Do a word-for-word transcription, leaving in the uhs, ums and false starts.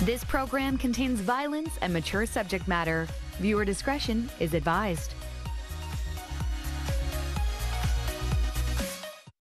This program contains violence and mature subject matter. Viewer discretion is advised.